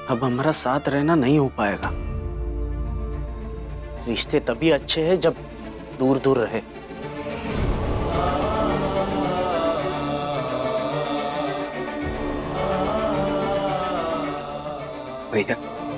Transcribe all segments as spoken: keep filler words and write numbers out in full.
अब हमारा साथ रहना नहीं हो पाएगा। रिश्ते तभी अच्छे हैं जब दूर दूर रहे। भैया,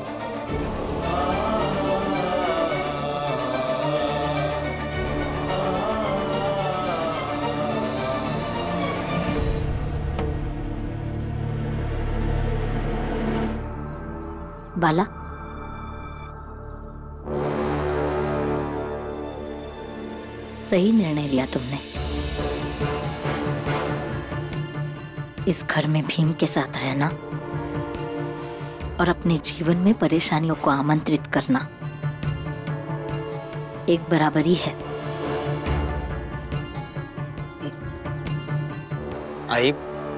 बाला, सही निर्णय लिया तुमने। इस घर में भीम के साथ रहना और अपने जीवन में परेशानियों को आमंत्रित करना एक बराबरी है। आई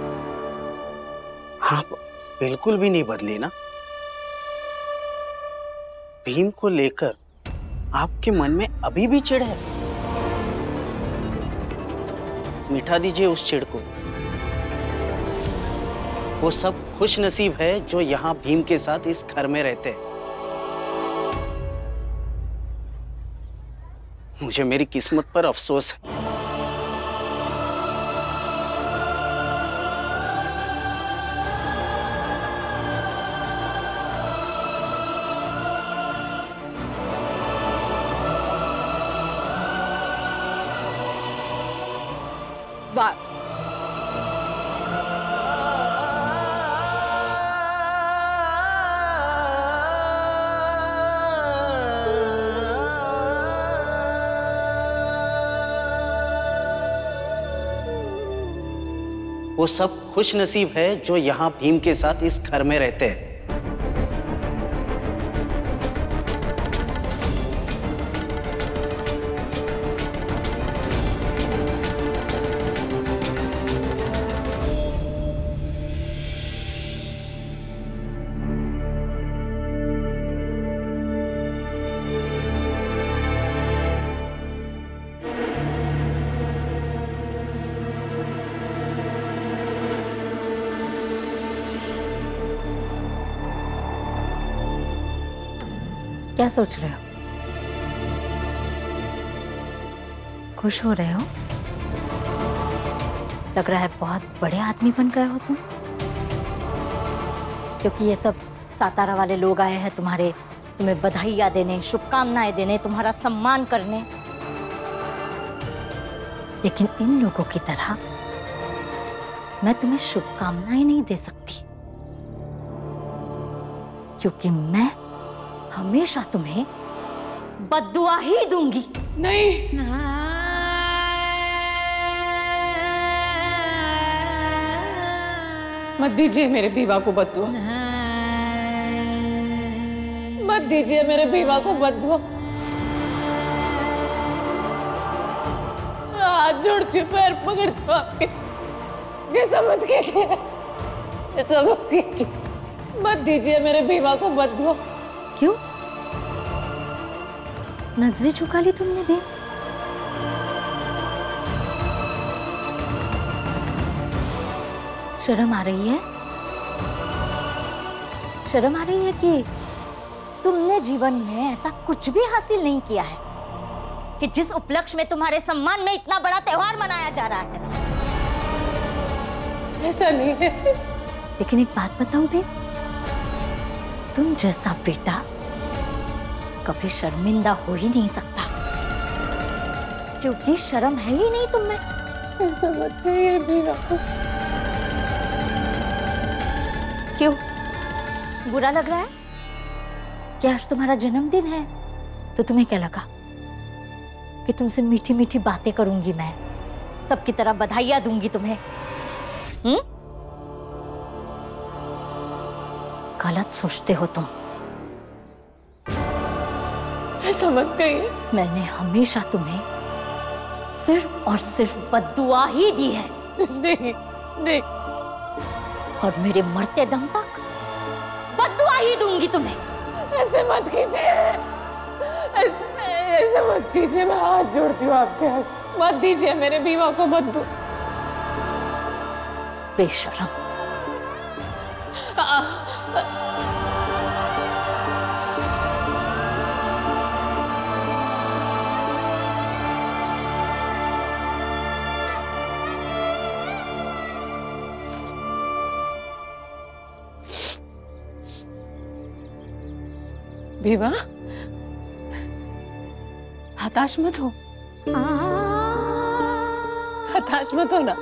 आप बिल्कुल भी नहीं बदली ना। भीम को लेकर आपके मन में अभी भी चिढ़ है। मिटा दीजिए उस चिढ़ को। वो सब खुश नसीब है जो यहाँ भीम के साथ इस घर में रहते हैं। मुझे मेरी किस्मत पर अफसोस है। बात वो सब खुश नसीब है जो यहाँ भीम के साथ इस घर में रहते हैं। क्या सोच रहे हो? खुश हो रहे हो? लग रहा है बहुत बड़े आदमी बन गए हो तुम, क्योंकि ये सब सातारा वाले लोग आए हैं तुम्हारे तुम्हें बधाइयाँ देने, शुभकामनाएं देने, तुम्हारा सम्मान करने। लेकिन इन लोगों की तरह मैं तुम्हें शुभकामनाएं नहीं दे सकती, क्योंकि मैं हमेशा तुम्हें बद्दुआ ही दूंगी। नहीं, मत दीजिए मेरे बीवा को बद्दुआ, मत दीजिए मेरे बीवा को बद्दुआ। हाथ जोड़ती हूँ, पैर पकड़ती हूँ आपके, ऐसा मत कीजिए, ऐसा मत कीजिए, मत दीजिए मेरे बीवा को बद्दुआ। क्यों? नजरें झुका ली तुमने भी? शर्म आ रही है? शर्म आ रही है कि तुमने जीवन में ऐसा कुछ भी हासिल नहीं किया है कि जिस उपलक्ष्य में तुम्हारे सम्मान में इतना बड़ा त्योहार मनाया जा रहा है। ऐसा नहीं है। लेकिन एक बात बताओ भी, तुम जैसा बेटा कभी शर्मिंदा हो ही नहीं सकता, क्योंकि शर्म है ही नहीं तुम में। ऐसा मत कहिए बीवा। क्यों? बुरा लग रहा है? क्या आज तुम्हारा जन्मदिन है तो तुम्हें क्या लगा कि तुमसे मीठी मीठी बातें करूंगी, मैं सबकी तरह बधाइयां दूंगी तुम्हें? हम्म? गलत सोचते हो तुम। ऐसा मत कहिए। मैंने हमेशा तुम्हें सिर्फ और सिर्फ बद्दुआ ही दी है। नहीं, नहीं। और मेरे मरते दम तक बद्दुआ ही दूंगी तुम्हें। ऐसे मत कीजिए, ऐसे, ऐसे मत कीजिए, मैं हाथ जोड़ती हूँ आपके हाथ, मत दीजिए मेरे बीवा को बद्दुआ। बेशरम। भीमा, हताश मत हो, हताश मत हो ना।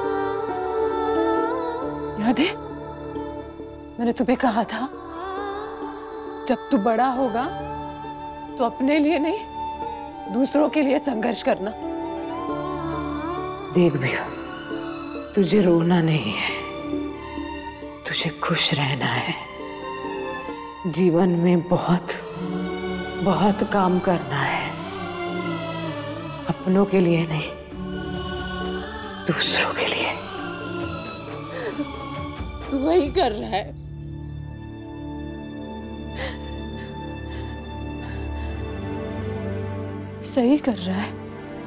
याद है मैंने तुम्हें कहा था जब तू बड़ा होगा तो अपने लिए नहीं दूसरों के लिए संघर्ष करना। देख भैया, तुझे रोना नहीं है, तुझे खुश रहना है। जीवन में बहुत बहुत काम करना है, अपनों के लिए नहीं दूसरों के लिए। तू वही कर रहा है। सही कर रहा है।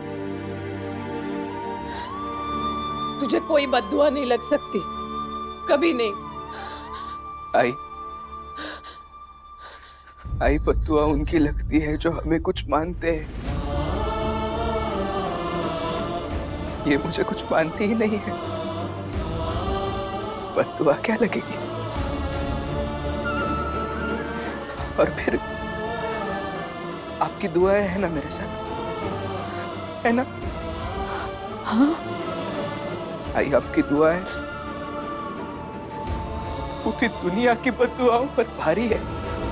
तुझे कोई बद्दुआ नहीं लग सकती, कभी नहीं। आई आई बद्दुआ उनकी लगती है जो हमें कुछ मानते हैं। ये मुझे कुछ मानती ही नहीं है, बद्दुआ क्या लगेगी? और फिर आपकी दुआएं है ना मेरे साथ, है ना? हाँ आई, आपकी दुआएं पूरी दुनिया की बद्दुआओं पर भारी है।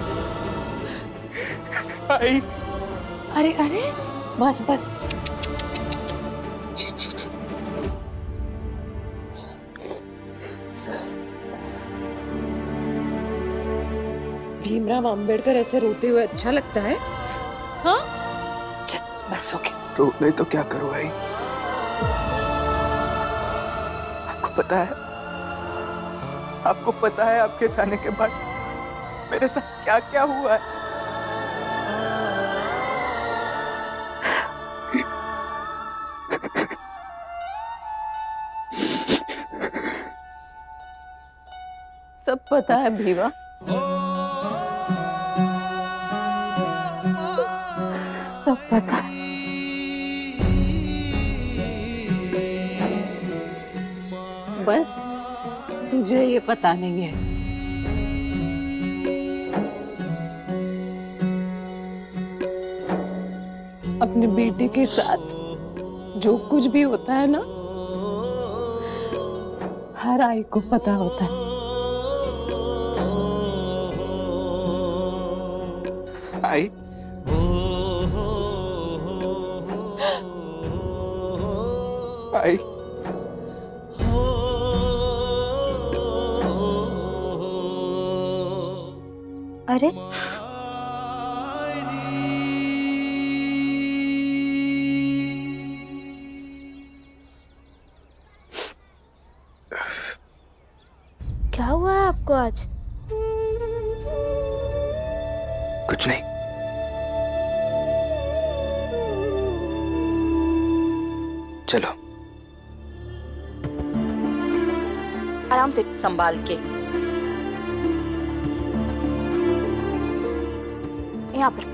आई, अरे अरे बस बस। जी, जी, जी। भीमराव अंबेडकर ऐसे रोते हुए अच्छा लगता है? हाँ चल बस हो गया। रो नहीं तो क्या करूं आई? आपको पता है आपको पता है आपके जाने के बाद मेरे साथ क्या क्या हुआ है? सब पता है भीमा। सब पता है। बस तुझे ये पता नहीं है। अपनी बेटी के साथ जो कुछ भी होता है ना, हर आई को पता होता है। आई, आई, अरे क्या हुआ है आपको आज? कुछ नहीं। चलो आराम से संभाल के। यहाँ पर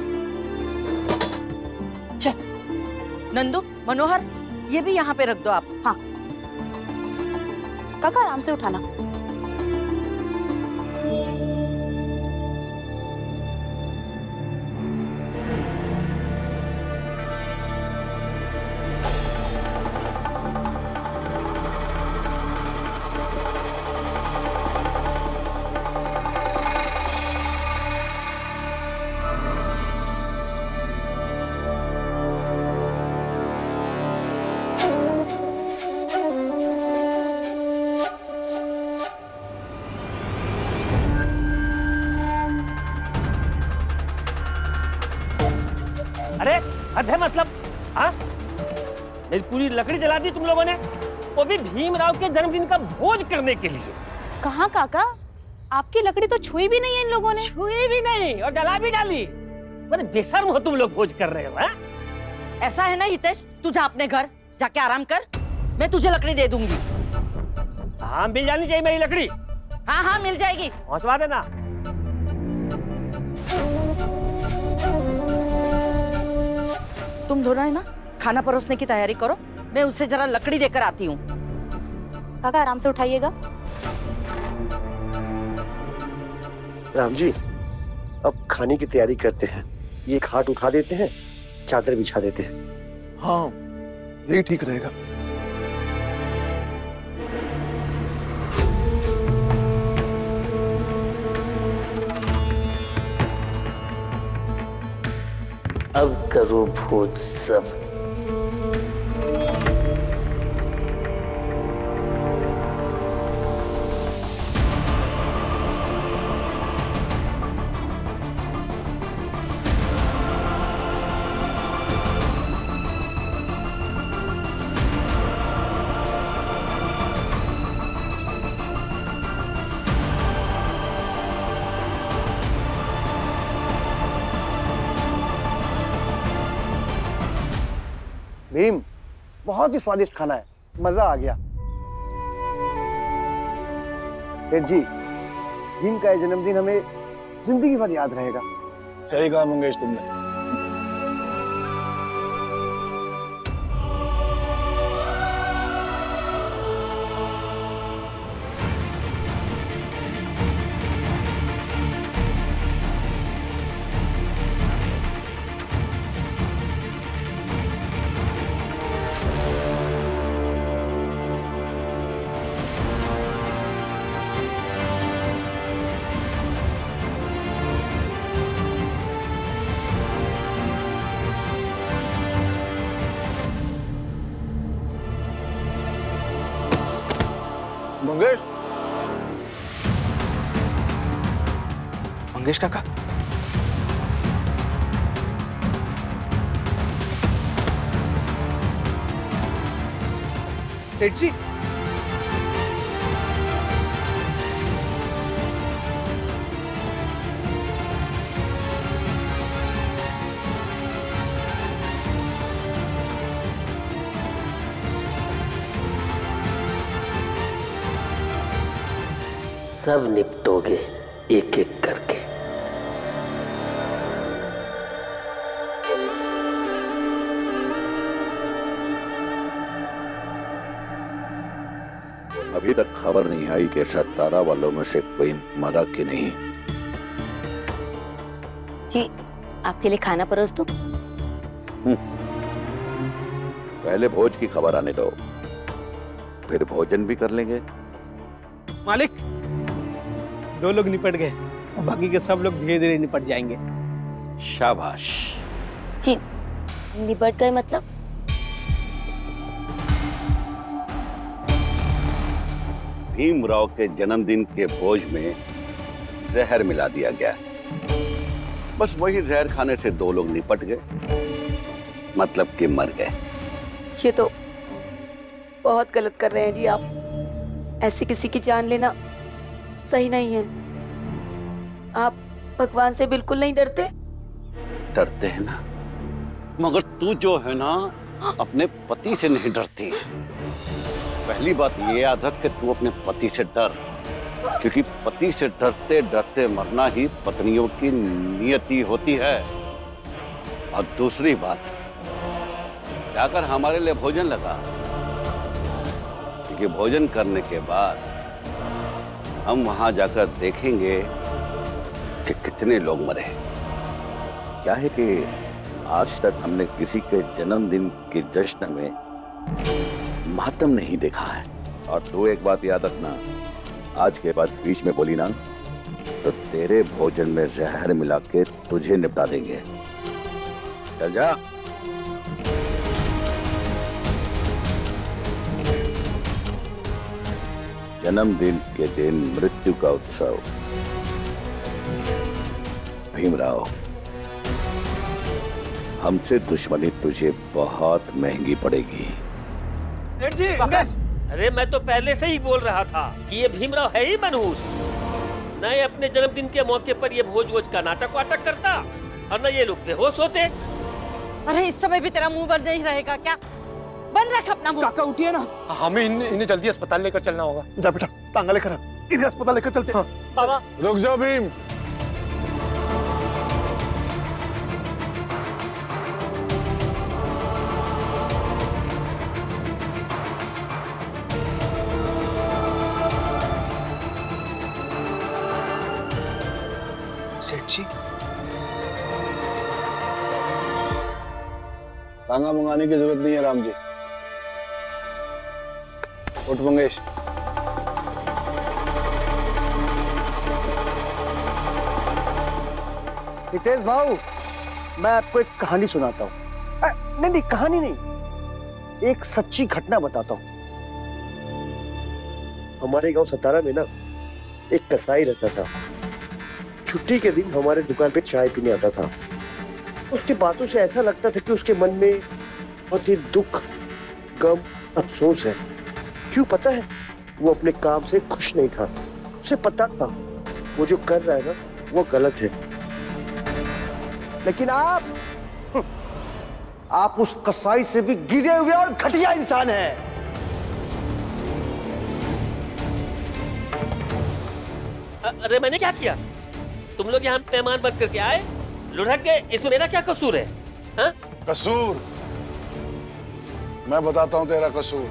चल। नंदू, मनोहर, ये भी यहाँ पे रख दो आप। हाँ काका आराम से उठाना। अरे हद है मतलब, हाँ? मेरी पूरी लकड़ी जला दी तुम लोगों ने, वो भी भीमराव के जन्मदिन का भोज करने के लिए। कहाँ काका, आपकी लकड़ी तो छुई भी नहीं है इन लोगों ने। छुई भी नहीं और जला भी डाली। बड़े बेशर्म हो तुम लोग भोज कर रहे हो। हाँ? ऐसा है ना हितेश, तू जा अपने घर जाके आराम कर, मैं तुझे लकड़ी दे दूंगी। हाँ मिल जानी चाहिए मेरी लकड़ी। हाँ हाँ मिल जाएगी, पहुंचवा देना। तुम दोनों है ना खाना परोसने की तैयारी करो, मैं उसे जरा लकड़ी देकर आती हूँ। काका आराम से उठाइएगा। राम जी, अब खाने की तैयारी करते हैं। ये खाट उठा देते हैं, चादर बिछा देते हैं। हाँ, यही ठीक रहेगा। अब करो भोज सब। भीम, बहुत ही स्वादिष्ट खाना है, मजा आ गया। सेठ जी, भीम का ये जन्मदिन हमें जिंदगी भर याद रहेगा। सही कहा मंगेश तुमने। मंगेश, मंगेश काका, सेठ जी, सब निपटोगे एक एक करके। अभी तक खबर नहीं आई कि सतारा वालों में से कोई मरा कि नहीं। जी, आपके लिए खाना परोस दो। पहले भोज की खबर आने दो, फिर भोजन भी कर लेंगे। मालिक, दो लोग निपट गए, बाकी के सब लोग धीरे धीरे निपट जाएंगे। शाबाश। जी, निपट गए मतलब? भीमराव के जन्मदिन के भोज में जहर मिला दिया गया। बस वही जहर खाने से दो लोग निपट गए, मतलब कि मर गए। ये तो बहुत गलत कर रहे हैं जी आप। ऐसे किसी की जान लेना सही नहीं है। आप भगवान से बिल्कुल नहीं डरते? डरते हैं ना, मगर तू जो है ना अपने पति से नहीं डरती। पहली बात ये याद रख कि तू अपने पति से डर, क्योंकि पति से डरते डरते मरना ही पत्नियों की नियति होती है। और दूसरी बात, जाकर हमारे लिए भोजन लगा, क्योंकि भोजन करने के बाद हम वहां जाकर देखेंगे कि कितने लोग मरे। क्या है कि आज तक हमने किसी के जन्मदिन के जश्न में मातम नहीं देखा है। और तू एक बात याद रखना, आज के बाद बीच में बोली ना तो तेरे भोजन में जहर मिला के तुझे निपटा देंगे। चल जा। जन्मदिन के दिन मृत्यु का उत्सव। भीमराव, हमसे दुश्मनी तुझे बहुत महंगी पड़ेगी। जी, अरे मैं तो पहले से ही बोल रहा था कि ये भीमराव है ही मनहूस। न ये अपने जन्मदिन के मौके पर ये भोज वोज का नाटक वाटक करता और न ये लोग बेहोश होते। अरे इस समय भी तेरा मुंह बंद नहीं रहेगा क्या? बंद रख अपना मुंह। काका उठिए ना, हमें इन्हें इन्हें जल्दी अस्पताल लेकर चलना होगा। जा बेटा, टांगा लेकर इन्हें अस्पताल लेकर चलते हैं। बाबा रुक जाओ भीम। सेठ जी, तांगा मंगाने की जरूरत नहीं है राम जी। उठ मंगेश। हितेश भाऊ, मैं आपको एक कहानी सुनाता हूँ। नहीं नहीं कहानी नहीं, एक सच्ची घटना बताता हूँ। हमारे गांव सतारा में ना एक कसाई रहता था। छुट्टी के दिन हमारे दुकान पे चाय पीने आता था। उसकी बातों से ऐसा लगता था कि उसके मन में बहुत ही दुख, गम, अफसोस है। क्यों पता है? वो अपने काम से खुश नहीं था। उसे पता था वो जो कर रहा है ना वो गलत है। लेकिन आप आप उस कसाई से भी गिरे हुए और घटिया इंसान हैं। अरे मैंने क्या किया? तुम लोग यहाँ मेहमान बन करके आए, लुढ़क गए, इसमें मेरा क्या कसूर है? हा? कसूर? मैं बताता हूँ तेरा कसूर।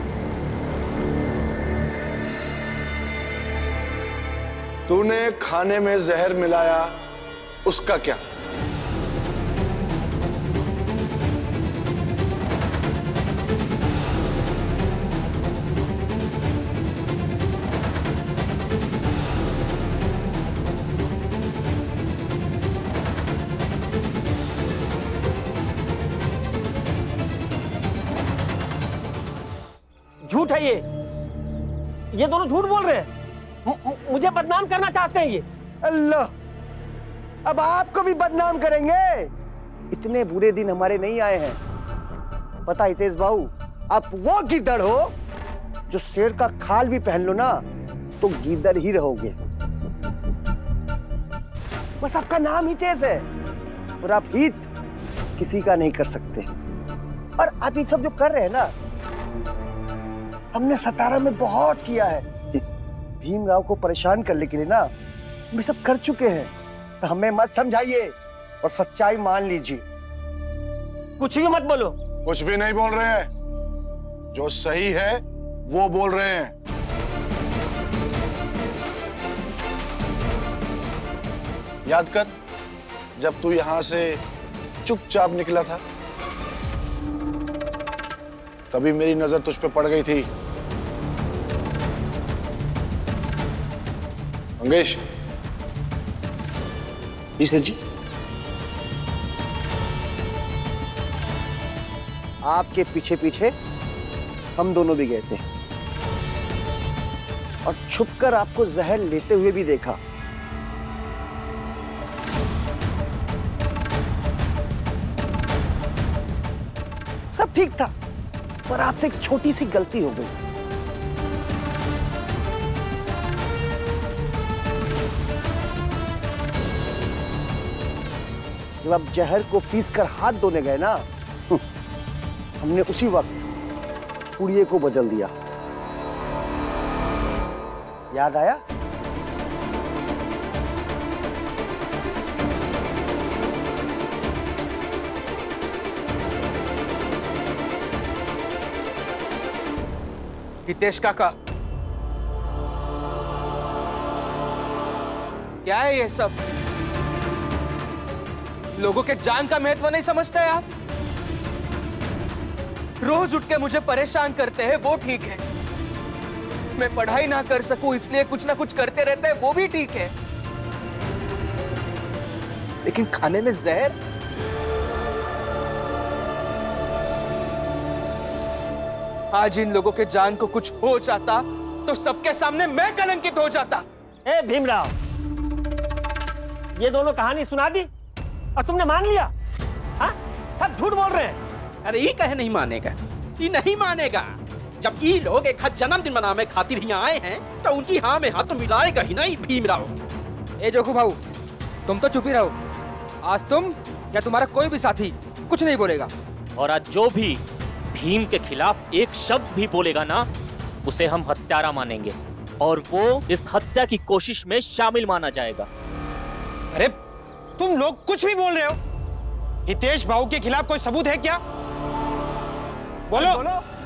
तूने खाने में जहर मिलाया, उसका क्या? झूठ है ये ये दोनों झूठ बोल रहे हैं। मु, मुझे बदनाम करना चाहते हैं ये। अल्लाह, अब आपको भी बदनाम करेंगे? इतने बुरे दिन हमारे नहीं आए हैं। पता हितेश भाऊ, आप वो गीदड़ हो जो शेर का खाल भी पहन लो ना तो गीदड़ ही रहोगे। बस आपका नाम हितेश है और आप हित किसी का नहीं कर सकते। और आप ये सब जो कर रहे हैं ना, हमने सतारा में बहुत किया है। भीमराव को परेशान करने के लिए ना हम ये सब कर चुके हैं। तो हमें मत समझाइए और सच्चाई मान लीजिए। कुछ भी मत बोलो। कुछ भी नहीं बोल रहे हैं, जो सही है वो बोल रहे हैं। याद कर, जब तू यहां से चुपचाप निकला था तभी मेरी नजर तुझ पे पड़ गई थी। मंगेश। जी सर जी। आपके पीछे पीछे हम दोनों भी गए थे और छुपकर आपको जहर लेते हुए भी देखा। सब ठीक था, पर आपसे एक छोटी सी गलती हो गई। जब आप जहर को पीस कर हाथ धोने गए ना, हमने उसी वक्त पुड़िये को बदल दिया। याद आया? हितेश काका, क्या है ये सब? लोगों के जान का महत्व नहीं समझते आप? रोज उठ के मुझे परेशान करते हैं, वो ठीक है। मैं पढ़ाई ना कर सकूं इसलिए कुछ ना कुछ करते रहते हैं, वो भी ठीक है। लेकिन खाने में जहर? आज इन लोगों के जान को कुछ हो जाता तो सबके सामने मैं कलंकित हो जाता। ए भीमराव, ये दोनों कहानी सुना दी और तुमने मान लिया? हाँ? सब झूठ बोल रहे हैं। अरे ये कहे नहीं मानेगा, ये नहीं मानेगा। जब ये लोग एक हाथ जन्मदिन मनाने खातिर यहाँ आए हैं तो उनकी हाँ में हाथ तो मिलाएगा ही नहीं भीमराव। ए जोखू भाऊ, तुम तो चुप ही रहो। आज तुम या तुम्हारा कोई भी साथी कुछ नहीं बोलेगा। और आज जो भी भीम के खिलाफ एक शब्द भी बोलेगा ना, उसे हम हत्यारा मानेंगे और वो इस हत्या की कोशिश में शामिल माना जाएगा। अरे तुम लोग कुछ भी बोल रहे हो। हितेश भाऊ के खिलाफ कोई सबूत है क्या? बोलो, बोलो।